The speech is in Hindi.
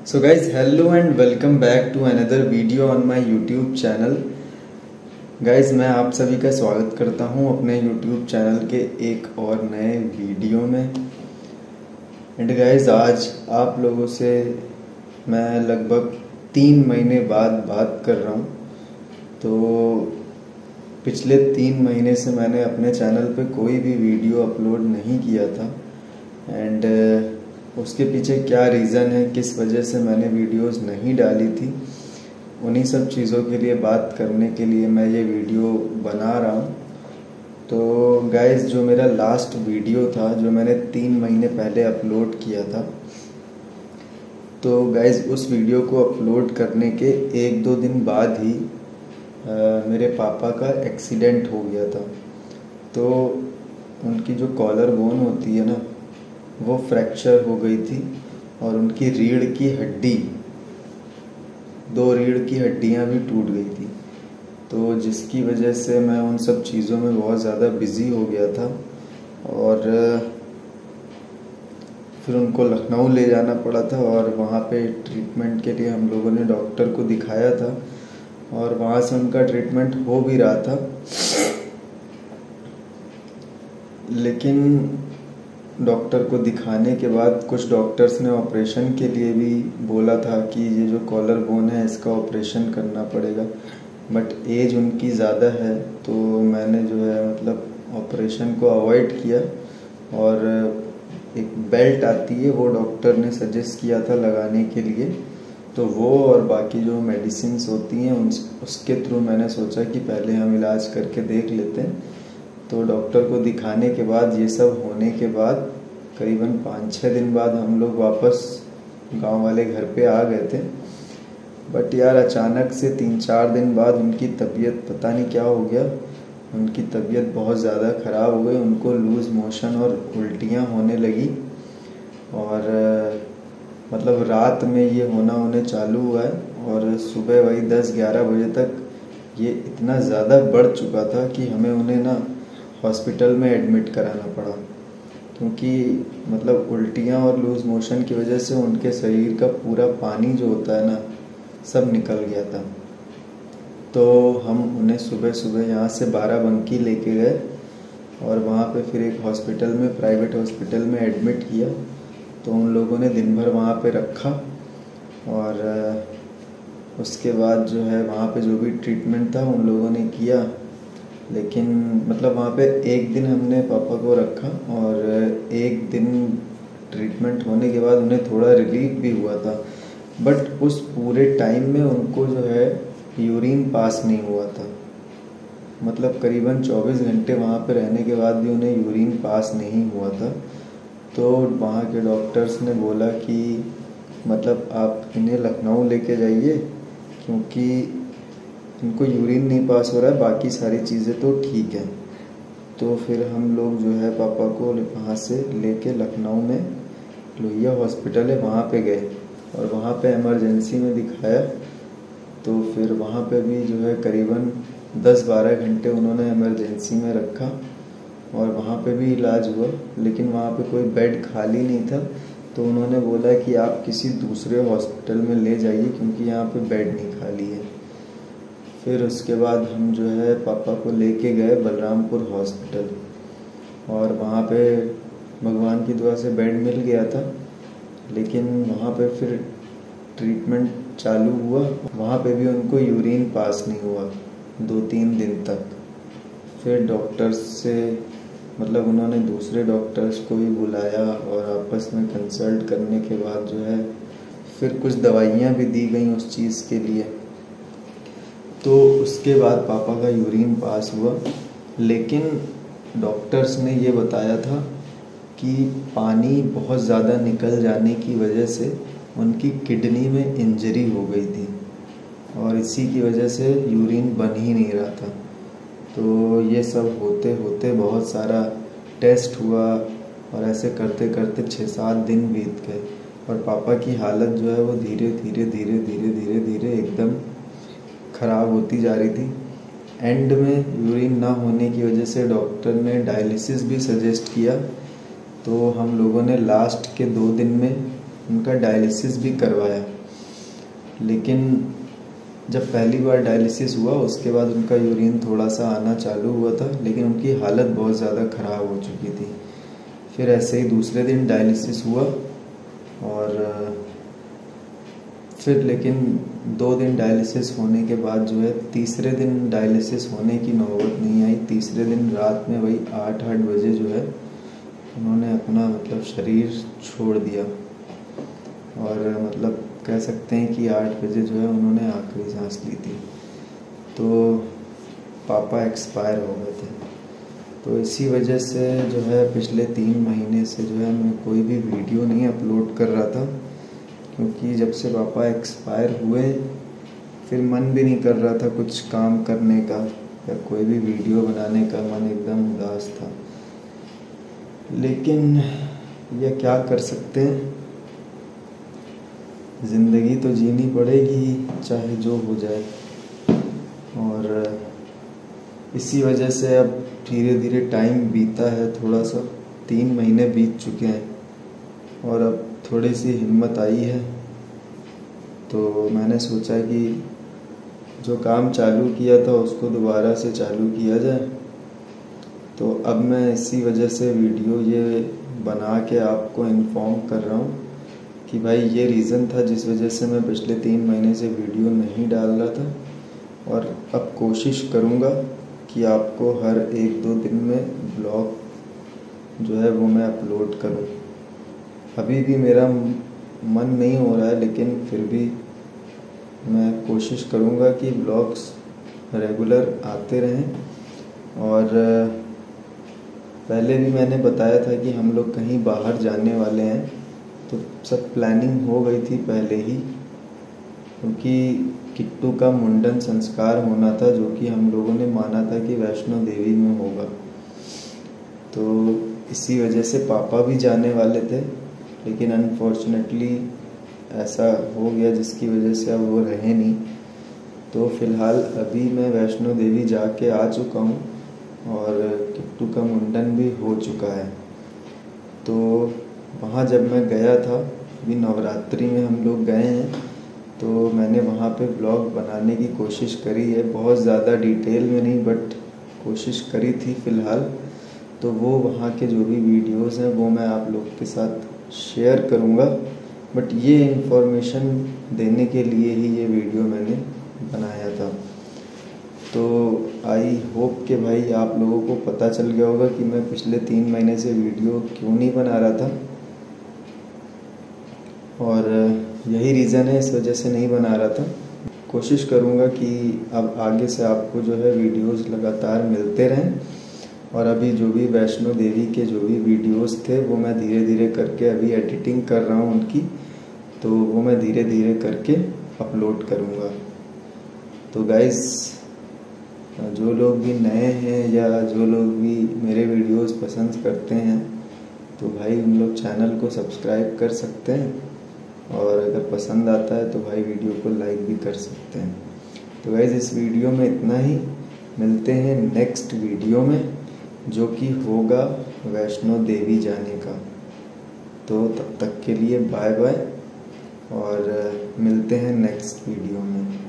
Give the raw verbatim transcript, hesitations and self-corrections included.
So guys hello and welcome back to another video on my YouTube channel. Guys मैं आप सभी का स्वागत करता हूं अपने यूट्यूब चैनल के एक और नए वीडियो में। एंड गाइज आज आप लोगों से मैं लगभग तीन महीने बाद बात कर रहा हूं। तो पिछले तीन महीने से मैंने अपने चैनल पे कोई भी वीडियो अपलोड नहीं किया था। एंड उसके पीछे क्या रीज़न है, किस वजह से मैंने वीडियोस नहीं डाली थी, उन्हीं सब चीज़ों के लिए बात करने के लिए मैं ये वीडियो बना रहा हूँ। तो गाइस जो मेरा लास्ट वीडियो था जो मैंने तीन महीने पहले अपलोड किया था, तो गाइस उस वीडियो को अपलोड करने के एक दो दिन बाद ही आ, मेरे पापा का एक्सीडेंट हो गया था। तो उनकी जो कॉलर बोन होती है ना, वो फ्रैक्चर हो गई थी और उनकी रीढ़ की हड्डी, दो रीढ़ की हड्डियां भी टूट गई थी। तो जिसकी वजह से मैं उन सब चीज़ों में बहुत ज़्यादा बिज़ी हो गया था और फिर उनको लखनऊ ले जाना पड़ा था और वहाँ पे ट्रीटमेंट के लिए हम लोगों ने डॉक्टर को दिखाया था और वहाँ से उनका ट्रीटमेंट हो भी रहा था। लेकिन डॉक्टर को दिखाने के बाद कुछ डॉक्टर्स ने ऑपरेशन के लिए भी बोला था कि ये जो कॉलर बोन है इसका ऑपरेशन करना पड़ेगा, बट एज उनकी ज़्यादा है तो मैंने जो है मतलब ऑपरेशन को अवॉइड किया। और एक बेल्ट आती है वो डॉक्टर ने सजेस्ट किया था लगाने के लिए, तो वो और बाकी जो मेडिसिन्स होती हैं उन उसके थ्रू मैंने सोचा कि पहले हम इलाज करके देख लेते हैं। तो डॉक्टर को दिखाने के बाद ये सब होने के बाद करीबन पाँच छः दिन बाद हम लोग वापस गांव वाले घर पे आ गए थे। बट यार अचानक से तीन चार दिन बाद उनकी तबीयत पता नहीं क्या हो गया, उनकी तबीयत बहुत ज़्यादा ख़राब हो गई। उनको लूज़ मोशन और उल्टियाँ होने लगी और मतलब रात में ये होना उन्हें चालू हुआ है और सुबह वही दस ग्यारह बजे तक ये इतना ज़्यादा बढ़ चुका था कि हमें उन्हें ना हॉस्पिटल में एडमिट कराना पड़ा, क्योंकि मतलब उल्टियाँ और लूज़ मोशन की वजह से उनके शरीर का पूरा पानी जो होता है ना सब निकल गया था। तो हम उन्हें सुबह सुबह यहाँ से बाराबंकी लेके गए और वहाँ पे फिर एक हॉस्पिटल में, प्राइवेट हॉस्पिटल में एडमिट किया। तो उन लोगों ने दिन भर वहाँ पे रखा और उसके बाद जो है वहाँ पे जो भी ट्रीटमेंट था उन लोगों ने किया। लेकिन मतलब वहाँ पे एक दिन हमने पापा को रखा और एक दिन ट्रीटमेंट होने के बाद उन्हें थोड़ा रिलीफ भी हुआ था, बट उस पूरे टाइम में उनको जो है यूरिन पास नहीं हुआ था। मतलब करीबन चौबीस घंटे वहाँ पे रहने के बाद भी उन्हें यूरिन पास नहीं हुआ था। तो वहाँ के डॉक्टर्स ने बोला कि मतलब आप इन्हें लखनऊ लेके जाइए, क्योंकि इनको यूरिन नहीं पास हो रहा है, बाकी सारी चीज़ें तो ठीक है। तो फिर हम लोग जो है पापा को वहाँ से लेके लखनऊ में लोहिया हॉस्पिटल है वहाँ पे गए और वहाँ पे इमरजेंसी में दिखाया। तो फिर वहाँ पे भी जो है करीबन दस बारह घंटे उन्होंने इमरजेंसी में रखा और वहाँ पे भी इलाज हुआ, लेकिन वहाँ पे कोई बेड खाली नहीं था। तो उन्होंने बोला कि आप किसी दूसरे हॉस्पिटल में ले जाइए क्योंकि यहाँ पे बेड नहीं खाली है। फिर उसके बाद हम जो है पापा को लेके गए बलरामपुर हॉस्पिटल और वहाँ पे भगवान की दुआ से बेड मिल गया था। लेकिन वहाँ पे फिर ट्रीटमेंट चालू हुआ, वहाँ पे भी उनको यूरिन पास नहीं हुआ दो तीन दिन तक। फिर डॉक्टर्स से मतलब उन्होंने दूसरे डॉक्टर्स को भी बुलाया और आपस में कंसल्ट करने के बाद जो है फिर कुछ दवाइयाँ भी दी गई उस चीज़ के लिए। तो उसके बाद पापा का यूरिन पास हुआ, लेकिन डॉक्टर्स ने ये बताया था कि पानी बहुत ज़्यादा निकल जाने की वजह से उनकी किडनी में इंजरी हो गई थी और इसी की वजह से यूरिन बन ही नहीं रहा था। तो ये सब होते होते बहुत सारा टेस्ट हुआ और ऐसे करते करते छः सात दिन बीत गए और पापा की हालत जो है वो धीरे धीरे धीरे धीरे धीरे धीरे एकदम ख़राब होती जा रही थी। एंड में यूरिन ना होने की वजह से डॉक्टर ने डायलिसिस भी सजेस्ट किया। तो हम लोगों ने लास्ट के दो दिन में उनका डायलिसिस भी करवाया। लेकिन जब पहली बार डायलिसिस हुआ उसके बाद उनका यूरिन थोड़ा सा आना चालू हुआ था, लेकिन उनकी हालत बहुत ज़्यादा ख़राब हो चुकी थी। फिर ऐसे ही दूसरे दिन डायलिसिस हुआ और फिर लेकिन दो दिन डायलिसिस होने के बाद जो है तीसरे दिन डायलिसिस होने की नौबत नहीं आई। तीसरे दिन रात में वही आठ आठ बजे जो है उन्होंने अपना मतलब शरीर छोड़ दिया, और मतलब कह सकते हैं कि आठ बजे जो है उन्होंने आखिरी सांस ली थी। तो पापा एक्सपायर हो गए थे। तो इसी वजह से जो है पिछले तीन महीने से जो है मैं कोई भी वीडियो नहीं अपलोड कर रहा था, क्योंकि जब से पापा एक्सपायर हुए फिर मन भी नहीं कर रहा था कुछ काम करने का या कोई भी वीडियो बनाने का, मन एकदम उदास था। लेकिन यह क्या कर सकते हैं, ज़िंदगी तो जीनी पड़ेगी ही चाहे जो हो जाए। और इसी वजह से अब धीरे धीरे टाइम बीता है, थोड़ा सा तीन महीने बीत चुके हैं और अब थोड़ी सी हिम्मत आई है। तो मैंने सोचा कि जो काम चालू किया था उसको दोबारा से चालू किया जाए। तो अब मैं इसी वजह से वीडियो ये बना के आपको इन्फॉर्म कर रहा हूँ कि भाई ये रीज़न था जिस वजह से मैं पिछले तीन महीने से वीडियो नहीं डाल रहा था, और अब कोशिश करूँगा कि आपको हर एक दो दिन में ब्लॉग जो है वो मैं अपलोड करूँ। अभी भी मेरा मन नहीं हो रहा है, लेकिन फिर भी मैं कोशिश करूँगा कि ब्लॉग्स रेगुलर आते रहें। और पहले भी मैंने बताया था कि हम लोग कहीं बाहर जाने वाले हैं, तो सब प्लानिंग हो गई थी पहले ही, क्योंकि किट्टू का मुंडन संस्कार होना था जो कि हम लोगों ने माना था कि वैष्णो देवी में होगा। तो इसी वजह से पापा भी जाने वाले थे, लेकिन अनफॉर्चुनेटली ऐसा हो गया जिसकी वजह से अब वो रहे नहीं। तो फ़िलहाल अभी मैं वैष्णो देवी जाके आ चुका हूँ और किट्टू का मुंडन भी हो चुका है। तो वहाँ जब मैं गया था, अभी नवरात्रि में हम लोग गए हैं, तो मैंने वहाँ पे ब्लॉग बनाने की कोशिश करी है, बहुत ज़्यादा डिटेल में नहीं बट कोशिश करी थी फ़िलहाल। तो वो वहाँ के जो भी वीडियोस हैं वो मैं आप लोग के साथ शेयर करूँगा, बट ये इन्फॉर्मेशन देने के लिए ही ये वीडियो मैंने बनाया था। तो आई होप कि भाई आप लोगों को पता चल गया होगा कि मैं पिछले तीन महीने से वीडियो क्यों नहीं बना रहा था, और यही रीज़न है, इस वजह से नहीं बना रहा था। कोशिश करूँगा कि अब आगे से आपको जो है वीडियोस लगातार मिलते रहें। और अभी जो भी वैष्णो देवी के जो भी वीडियोस थे वो मैं धीरे धीरे करके अभी एडिटिंग कर रहा हूँ उनकी, तो वो मैं धीरे धीरे करके अपलोड करूँगा। तो गाइस, जो लोग भी नए हैं या जो लोग भी मेरे वीडियोस पसंद करते हैं, तो भाई उन लोग चैनल को सब्सक्राइब कर सकते हैं, और अगर पसंद आता है तो भाई वीडियो को लाइक भी कर सकते हैं। तो गाइस, इस वीडियो में इतना ही, मिलते हैं नेक्स्ट वीडियो में जो कि होगा वैष्णो देवी जाने का। तो तब तक के लिए बाय बाय, और मिलते हैं नेक्स्ट वीडियो में।